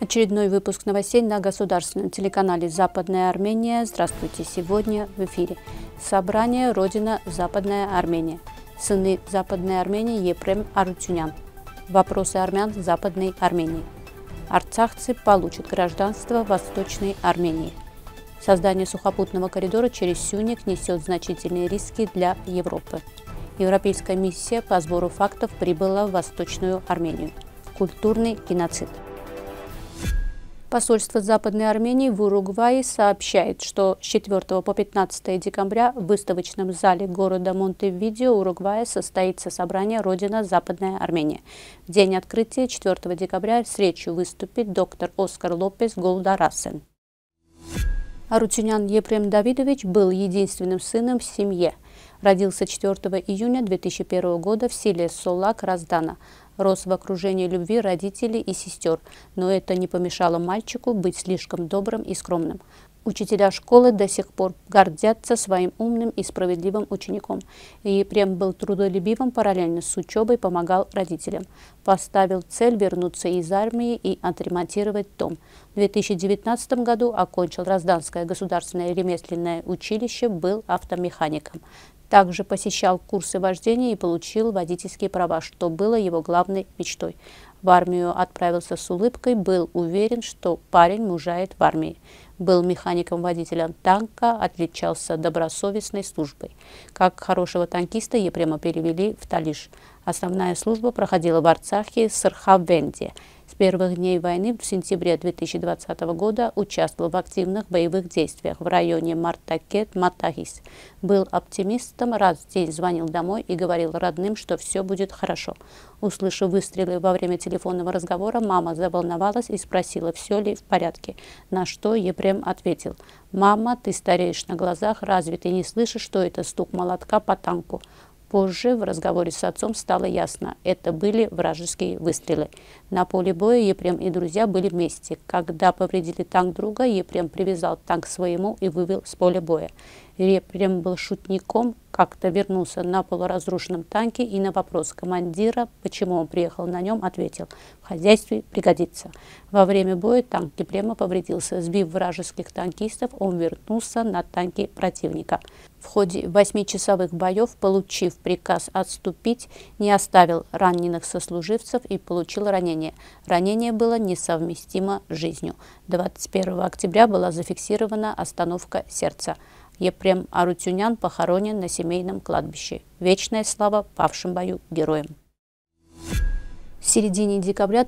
Очередной выпуск новостей на государственном телеканале «Западная Армения». Здравствуйте! Сегодня в эфире собрание «Родина. Западная Армения». Сыны Западной Армении Епрем Арутюнян. Вопросы армян в Западной Армении. Арцахцы получат гражданство Восточной Армении. Создание сухопутного коридора через Сюник несет значительные риски для Европы. Европейская миссия по сбору фактов прибыла в Восточную Армению. Культурный геноцид. Посольство Западной Армении в Уругвае сообщает, что с 4 по 15 декабря в выставочном зале города Монтевидео, Уругвая, состоится собрание «Родина. Западная Армения». В день открытия 4 декабря с речью выступит доктор Оскар Лопес Голдарасен. Арутюнян Епрем Давидович был единственным сыном в семье. Родился 4 июня 2001 года в селе Солак Раздана. Рос в окружении любви родителей и сестер, но это не помешало мальчику быть слишком добрым и скромным. Учителя школы до сих пор гордятся своим умным и справедливым учеником. Епрем был трудолюбивым, параллельно с учебой помогал родителям. Поставил цель вернуться из армии и отремонтировать дом. В 2019 году окончил Разданское государственное ремесленное училище, был автомехаником. Также посещал курсы вождения и получил водительские права, что было его главной мечтой. В армию отправился с улыбкой, был уверен, что парень мужает в армии. Был механиком-водителем танка, отличался добросовестной службой. Как хорошего танкиста Епрема перевели в Талиш. Основная служба проходила в Арцахе, Сырхавенде. С первых дней войны в сентябре 2020 года участвовал в активных боевых действиях в районе Мартакет-Матахис. Был оптимистом, раз в день звонил домой и говорил родным, что все будет хорошо. Услышав выстрелы во время телефонного разговора, мама заволновалась и спросила, все ли в порядке, на что Епрем ответил: «Мама, ты стареешь на глазах, разве ты не слышишь, что это стук молотка по танку?» Позже в разговоре с отцом стало ясно, это были вражеские выстрелы. На поле боя Епрем и друзья были вместе. Когда повредили танк друга, Епрем привязал танк к своему и вывел с поля боя. Епрем был шутником, как-то вернулся на полуразрушенном танке и на вопрос командира, почему он приехал на нем, ответил: «В хозяйстве пригодится». Во время боя танк Епрема повредился. Сбив вражеских танкистов, он вернулся на танке противника. В ходе 8-часовых боев, получив приказ отступить, не оставил раненых сослуживцев и получил ранение. Ранение было несовместимо с жизнью. 21 октября была зафиксирована остановка сердца. Епрем Арутюнян похоронен на семейном кладбище. Вечная слава павшим в бою героям. В середине декабря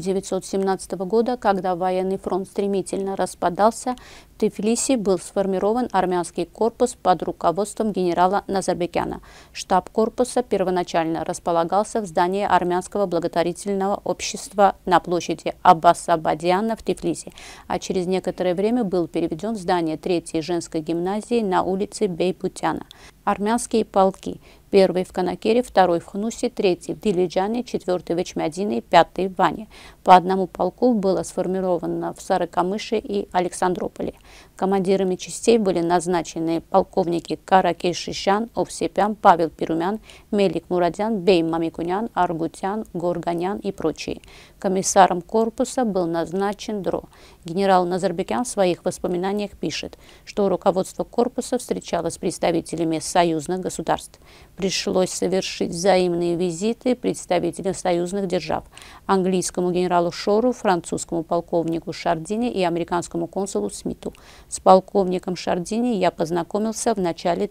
1917 года, когда военный фронт стремительно распадался, в Тбилиси был сформирован армянский корпус под руководством генерала Назарбекяна. Штаб корпуса первоначально располагался в здании армянского благотворительного общества на площади Аббас-Абадиана в Тбилиси, а через некоторое время был переведен в здание 3-й женской гимназии на улице Бейбутяна. Армянские полки: 1-й в Канакере, 2-й в Хнусе, 3-й в Дилиджане, 4-й в Эчмядине, 5-й в Ване. По одному полку было сформировано в Сарыкамыше и Александрополе. Командирами частей были назначены полковники Каракешишян, Овсепян, Павел Перумян, Мелик Мурадян, Бей Мамикунян, Аргутян, Горганян и прочие. Комиссаром корпуса был назначен Дро. Генерал Назарбекян в своих воспоминаниях пишет, что руководство корпуса встречалось с представителями союзных государств. Пришлось совершить взаимные визиты представителям союзных держав: английскому генералу Шору, французскому полковнику Шардини и американскому консулу Смиту. С полковником Шардини я познакомился в начале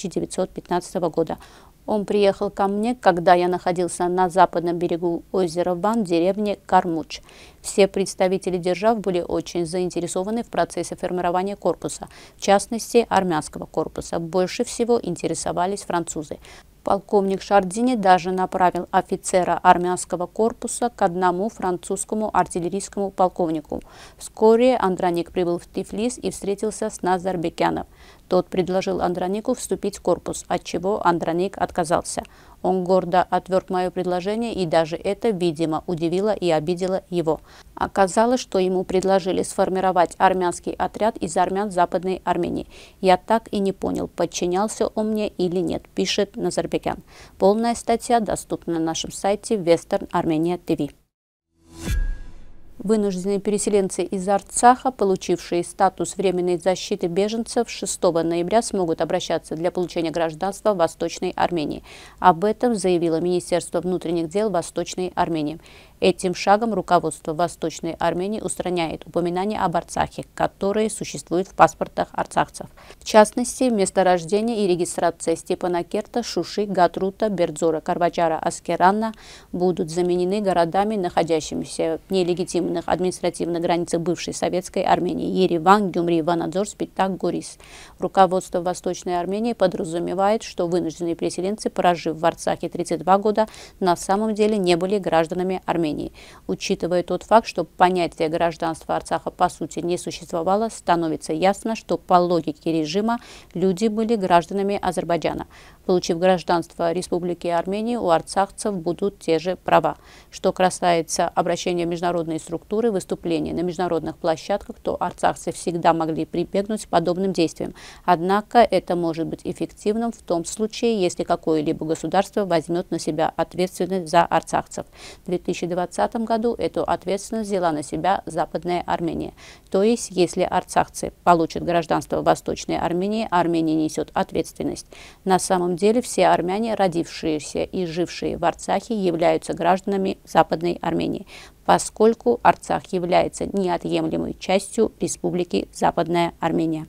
1915 года. Он приехал ко мне, когда я находился на западном берегу озера Ван в деревне Кармуч. Все представители держав были очень заинтересованы в процессе формирования корпуса, в частности армянского корпуса. Больше всего интересовались французы. Полковник Шардини даже направил офицера армянского корпуса к одному французскому артиллерийскому полковнику. Вскоре Андроник прибыл в Тифлис и встретился с Назарбекяном. Тот предложил Андронику вступить в корпус, от чего Андроник отказался. Он гордо отверг мое предложение, и даже это, видимо, удивило и обидело его. Оказалось, что ему предложили сформировать армянский отряд из армян Западной Армении. Я так и не понял, подчинялся он мне или нет, пишет Назарбекян. Полная статья доступна на нашем сайте Western Armenia TV. Вынужденные переселенцы из Арцаха, получившие статус временной защиты беженцев, 6 ноября смогут обращаться для получения гражданства в Восточной Армении. Об этом заявило Министерство внутренних дел Восточной Армении. Этим шагом руководство Восточной Армении устраняет упоминания об Арцахе, которые существуют в паспортах арцахцев. В частности, месторождение и регистрация Степанакерта, Шуши, Гатрута, Бердзора, Карвачара, Аскерана будут заменены городами, находящимися в нелегитимных административных границах бывшей Советской Армении – Ереван, Гюмри, Ванадзор, Спитак, Горис. Руководство Восточной Армении подразумевает, что вынужденные переселенцы, прожив в Арцахе 32 года, на самом деле не были гражданами Армении. Учитывая тот факт, что понятие гражданства Арцаха по сути не существовало, становится ясно, что по логике режима люди были гражданами Азербайджана. Получив гражданство Республики Армения, у арцахцев будут те же права. Что касается обращения в международные структуры, выступления на международных площадках, то арцахцы всегда могли прибегнуть к подобным действиям. Однако это может быть эффективным в том случае, если какое-либо государство возьмет на себя ответственность за арцахцев. В 2020 году эту ответственность взяла на себя Западная Армения. То есть, если арцахцы получат гражданство Восточной Армении, Армения несет ответственность. На самом деле все армяне, родившиеся и жившие в Арцахе, являются гражданами Западной Армении, поскольку Арцах является неотъемлемой частью Республики Западная Армения.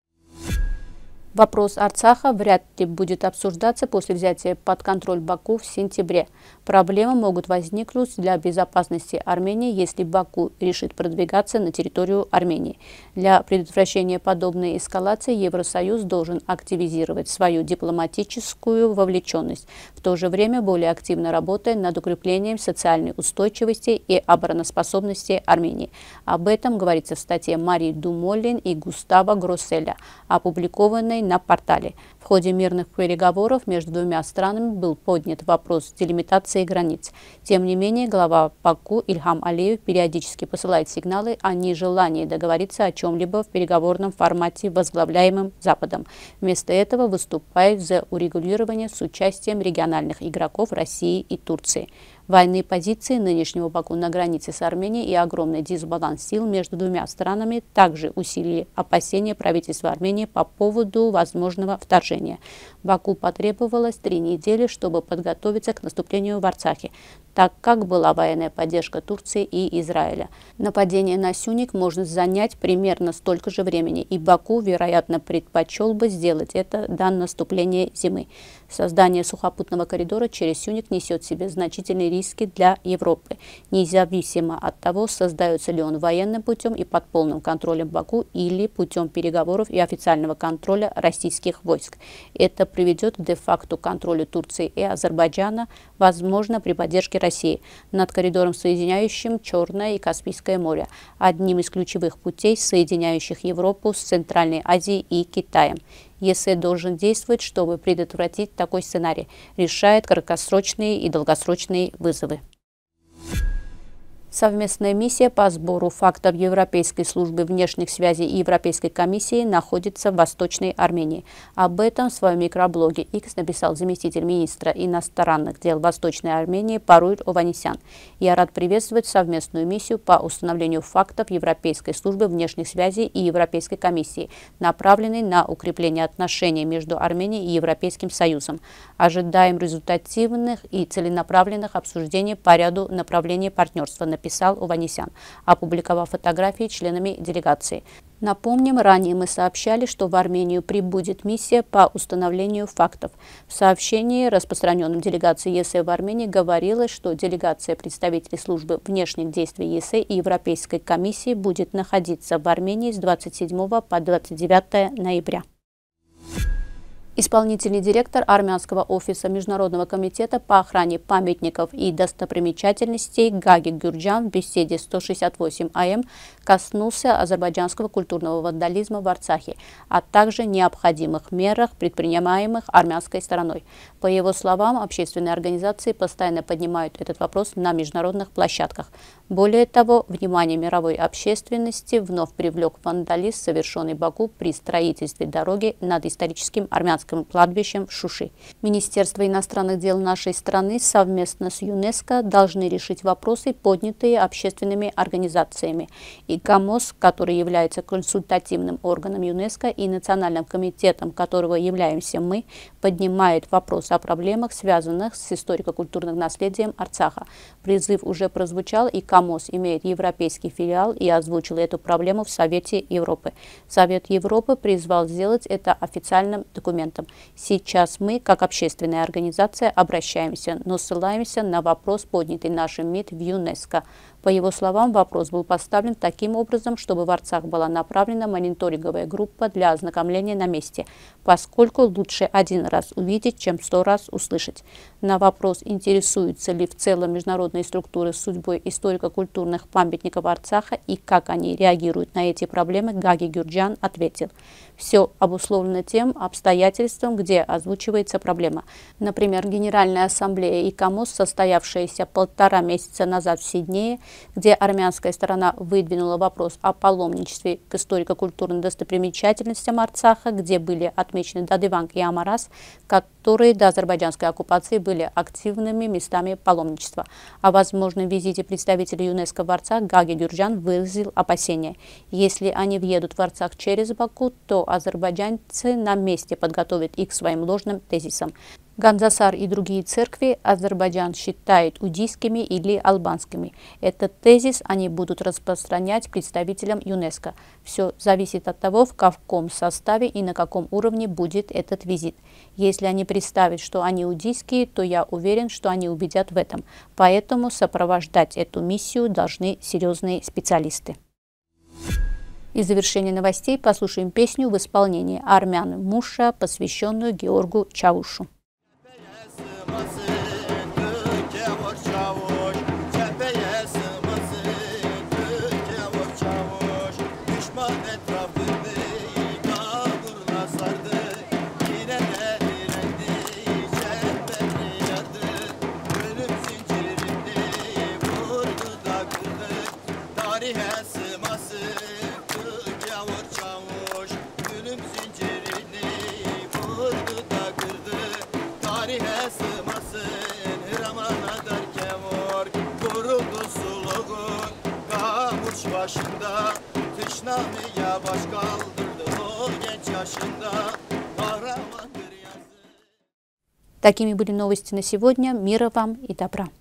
Вопрос Арцаха вряд ли будет обсуждаться после взятия под контроль Баку в сентябре. Проблемы могут возникнуть для безопасности Армении, если Баку решит продвигаться на территорию Армении. Для предотвращения подобной эскалации Евросоюз должен активизировать свою дипломатическую вовлеченность, в то же время более активно работая над укреплением социальной устойчивости и обороноспособности Армении. Об этом говорится в статье Марии Думолин и Густава Гросселя, опубликованной на портале. В ходе мирных переговоров между двумя странами был поднят вопрос делимитации границ. Тем не менее, глава Баку Ильхам Алиев периодически посылает сигналы о нежелании договориться о чем-либо в переговорном формате, возглавляемым Западом. Вместо этого выступает за урегулирование с участием региональных игроков России и Турции. Военные позиции нынешнего Баку на границе с Арменией и огромный дисбаланс сил между двумя странами также усилили опасения правительства Армении по поводу возможного вторжения. Баку потребовалось 3 недели, чтобы подготовиться к наступлению в Арцахе, так как была военная поддержка Турции и Израиля. Нападение на Сюник может занять примерно столько же времени, и Баку, вероятно, предпочел бы сделать это до наступления зимы. Создание сухопутного коридора через Сюник несет в себе значительные риски для Европы, независимо от того, создается ли он военным путем и под полным контролем Баку или путем переговоров и официального контроля российских войск. Это приведет к де-факто контролю Турции и Азербайджана, возможно, при поддержке России, над коридором, соединяющим Черное и Каспийское море, одним из ключевых путей, соединяющих Европу с Центральной Азией и Китаем. ЕС должен действовать, чтобы предотвратить такой сценарий, решает краткосрочные и долгосрочные вызовы. Совместная миссия по сбору фактов Европейской службы внешних связей и Европейской комиссии находится в Восточной Армении. Об этом в своем микроблоге X написал заместитель министра иностранных дел Восточной Армении Паруй Ованесян. Я рад приветствовать совместную миссию по установлению фактов Европейской службы внешних связей и Европейской комиссии, направленной на укрепление отношений между Арменией и Европейским Союзом. Ожидаем результативных и целенаправленных обсуждений по ряду направлений партнерства, написал Ованесян, опубликовав фотографии членами делегации. Напомним, ранее мы сообщали, что в Армению прибудет миссия по установлению фактов. В сообщении, распространенном делегацией ЕС в Армении, говорилось, что делегация представителей службы внешних действий ЕС и Европейской комиссии будет находиться в Армении с 27 по 29 ноября. Исполнительный директор Армянского офиса Международного комитета по охране памятников и достопримечательностей Гаги Гюрджан в беседе 168 АМ коснулся азербайджанского культурного вандализма в Арцахе, а также необходимых мерах, предпринимаемых армянской стороной. По его словам, общественные организации постоянно поднимают этот вопрос на международных площадках. Более того, внимание мировой общественности вновь привлек вандализм, совершенный Баку при строительстве дороги над историческим армянским армянским кладбищем в Шуши. Министерство иностранных дел нашей страны совместно с ЮНЕСКО должны решить вопросы, поднятые общественными организациями. И КАМОС, который является консультативным органом ЮНЕСКО и национальным комитетом, которого являемся мы, поднимает вопрос о проблемах, связанных с историко-культурным наследием Арцаха. Призыв уже прозвучал, и КАМОС имеет европейский филиал и озвучил эту проблему в Совете Европы. Совет Европы призвал сделать это официальным документом. Сейчас мы, как общественная организация, обращаемся, но ссылаемся на вопрос, поднятый нашим МИД в ЮНЕСКО. По его словам, вопрос был поставлен таким образом, чтобы в Арцах была направлена мониторинговая группа для ознакомления на месте, поскольку лучше один раз увидеть, чем 100 раз услышать. На вопрос, интересуются ли в целом международные структуры судьбой историко-культурных памятников Арцаха и как они реагируют на эти проблемы, Гаги Гюрджан ответил: все обусловлено тем обстоятельством, где озвучивается проблема. Например, Генеральная ассамблея и КАМОС, состоявшаяся 1,5 месяца назад в Сиднее, где армянская сторона выдвинула вопрос о паломничестве к историко-культурным достопримечательностям Арцаха, где были отмечены Дадыванг и Амарас, которые до азербайджанской оккупации были активными местами паломничества. О возможном визите представителей ЮНЕСКО в Арцах Гаги Гюрджан выразил опасения. Если они въедут в Арцах через Баку, то азербайджанцы на месте подготовят их к своим ложным тезисам. Ганзасар и другие церкви Азербайджан считает удийскими или албанскими. Этот тезис они будут распространять представителям ЮНЕСКО. Все зависит от того, в каком составе и на каком уровне будет этот визит. Если они представят, что они удийские, то я уверен, что они убедят в этом. Поэтому сопровождать эту миссию должны серьезные специалисты. И в завершение новостей послушаем песню в исполнении армян Муша, посвященную Георгу Чавушу. Başında kışlamaya baş kaldırdı o genç yaşında kahramandır yazdı. Такими были новости на сегодня. Мира вам и добра.